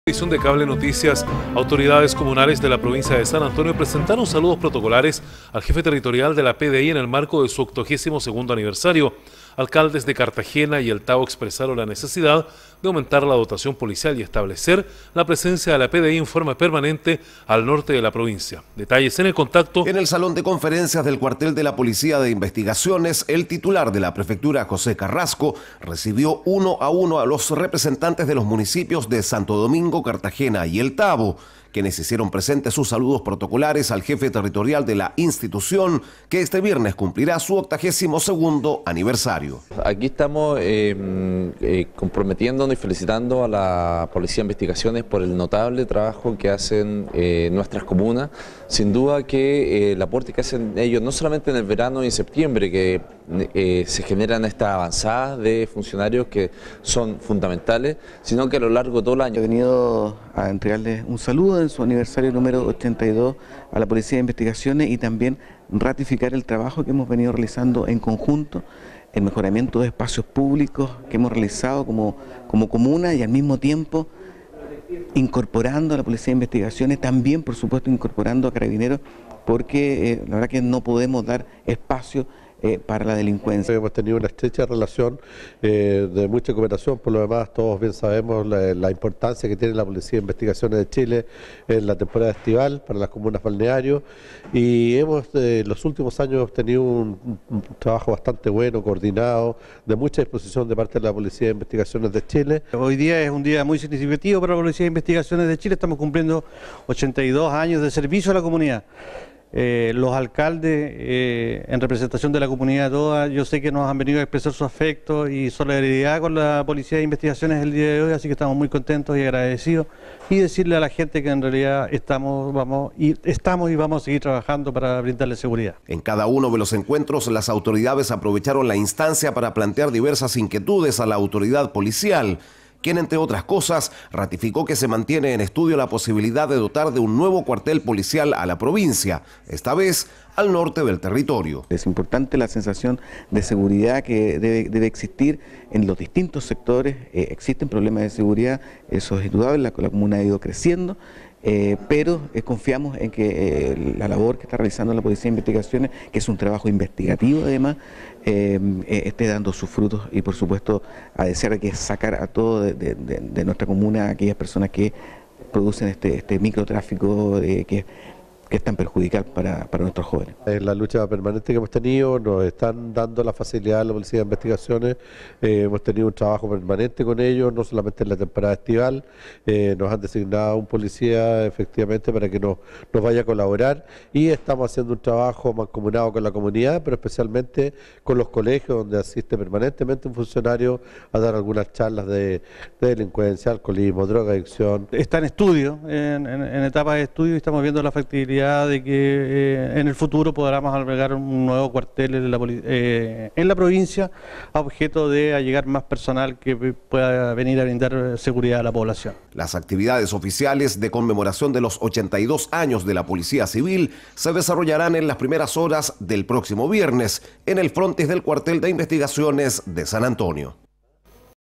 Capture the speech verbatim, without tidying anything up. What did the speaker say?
Edición de Cable Noticias, autoridades comunales de la provincia de San Antonio presentaron saludos protocolares al jefe territorial de la P D I en el marco de su octogésimo segundo aniversario. Alcaldes de Cartagena y El Tabo expresaron la necesidad de aumentar la dotación policial y establecer la presencia de la P D I en forma permanente al norte de la provincia. Detalles en el contacto. En el salón de conferencias del cuartel de la Policía de Investigaciones, el titular de la prefectura, José Carrasco, recibió uno a uno a los representantes de los municipios de Santo Domingo, Cartagena y El Tabo, quienes hicieron presentes sus saludos protocolares al jefe territorial de la institución, que este viernes cumplirá su octagésimo segundo aniversario. Aquí estamos eh, eh, comprometiéndonos y felicitando a la Policía de Investigaciones por el notable trabajo que hacen eh, nuestras comunas. Sin duda que eh, el aporte que hacen ellos, no solamente en el verano y en septiembre, que eh, se generan estas avanzadas de funcionarios que son fundamentales, sino que a lo largo de todo el año. He venido a entregarles un saludo en su aniversario número ochenta y dos a la Policía de Investigaciones y también ratificar el trabajo que hemos venido realizando en conjunto, el mejoramiento de espacios públicos que hemos realizado como, como comuna y al mismo tiempo incorporando a la Policía de Investigaciones, también por supuesto incorporando a Carabineros, porque eh, la verdad que no podemos dar espacio Eh, para la delincuencia. Hemos tenido una estrecha relación eh, de mucha cooperación, por lo demás todos bien sabemos la, la importancia que tiene la Policía de Investigaciones de Chile en la temporada estival para las comunas balnearios, y hemos en eh, los últimos años hemos tenido un, un trabajo bastante bueno, coordinado, de mucha disposición de parte de la Policía de Investigaciones de Chile. Hoy día es un día muy significativo para la Policía de Investigaciones de Chile, estamos cumpliendo ochenta y dos años de servicio a la comunidad. Eh, los alcaldes, eh, en representación de la comunidad toda, yo sé que nos han venido a expresar su afecto y solidaridad con la Policía de Investigaciones el día de hoy, así que estamos muy contentos y agradecidos, y decirle a la gente que en realidad estamos, vamos, y, estamos y vamos a seguir trabajando para brindarle seguridad. En cada uno de los encuentros, las autoridades aprovecharon la instancia para plantear diversas inquietudes a la autoridad policial, quien, entre otras cosas, ratificó que se mantiene en estudio la posibilidad de dotar de un nuevo cuartel policial a la provincia, esta vez al norte del territorio. Es importante la sensación de seguridad que debe, debe existir en los distintos sectores. Eh, existen problemas de seguridad, eso es indudable, la, la comuna ha ido creciendo, eh, pero eh, confiamos en que eh, la labor que está realizando la Policía de Investigaciones, que es un trabajo investigativo además, eh, eh, esté dando sus frutos, y por supuesto a desear que sacar a todo de, de, de, de nuestra comuna a aquellas personas que producen este, este microtráfico eh, que que es tan perjudicial para, para nuestros jóvenes. En la lucha permanente que hemos tenido, nos están dando la facilidad a la Policía de Investigaciones, eh, hemos tenido un trabajo permanente con ellos, no solamente en la temporada estival, eh, nos han designado un policía efectivamente para que nos, nos vaya a colaborar, y estamos haciendo un trabajo mancomunado con la comunidad, pero especialmente con los colegios, donde asiste permanentemente un funcionario a dar algunas charlas de, de delincuencia, alcoholismo, drogadicción. Está en estudio, en, en, en etapas de estudio, y estamos viendo la factibilidad de que eh, en el futuro podamos albergar un nuevo cuartel en la, eh, en la provincia, a objeto de allegar más personal que pueda venir a brindar seguridad a la población. Las actividades oficiales de conmemoración de los ochenta y dos años de la Policía Civil se desarrollarán en las primeras horas del próximo viernes en el frontis del cuartel de investigaciones de San Antonio.